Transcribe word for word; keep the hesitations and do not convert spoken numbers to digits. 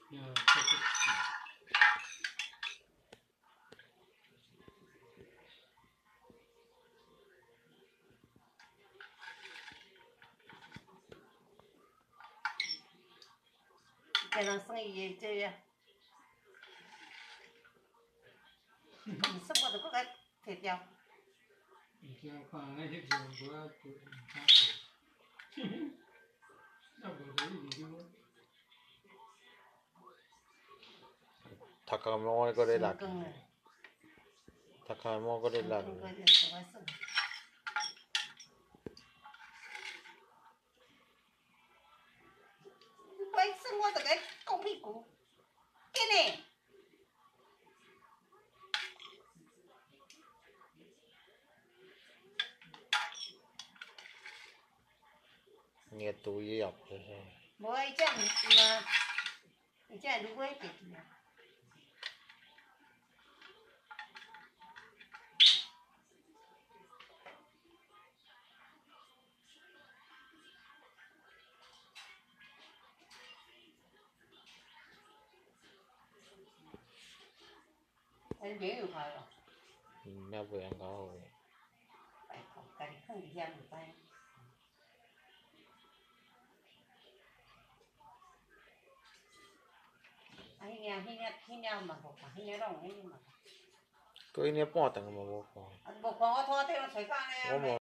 这种生意这样，你什么都不该退掉。以前看那些中国都他说，那不可以就。 高もこれだ。高もこれだ。 为什么这个狗屁股？给你。 nghe tôi học rồi. Mỗi chẳng mà, chẳng đúng với cái gì. Anh biết được phải không? Nó vừa ăn có rồi. Phải không? Cái không đi ăn được phải. Anh nhà anh nhà anh nhà mà bọc anh nhà rong anh mà. Tôi này bỏ tặng mà bọc. Bọc có thôi thì nó sẽ qua này.